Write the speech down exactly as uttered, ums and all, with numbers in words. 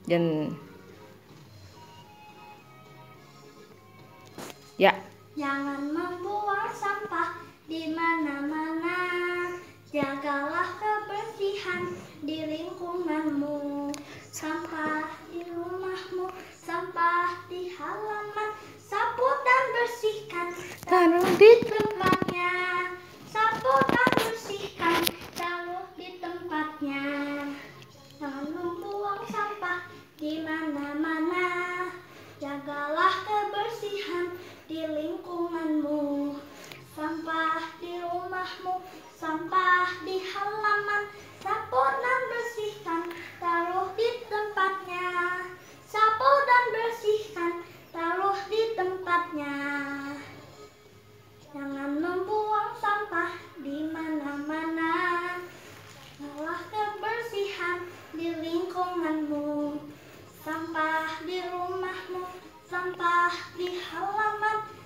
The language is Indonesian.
Dan ya. Jangan membuang sampah di mana-mana. Jagalah kebersihan di lingkunganmu. Sampah di rumahmu, sampah di halaman. Sapu dan bersihkan, taruh di tempatnya. Sapu dan bersihkan, taruh di tempatnya. Jangan membuang sampah di mana-mana. Jagalah kebersihan di lingkunganmu. Sampah di rumahmu, sampah di halaman. Sapu dan bersihkan, taruh di tempatnya. Sapu dan bersihkan, taruh di tempatnya. Jangan membuang sampah di mana-mana. Jagalah kebersihan di lingkunganmu. Sampah di rumahmu, sampah di halaman.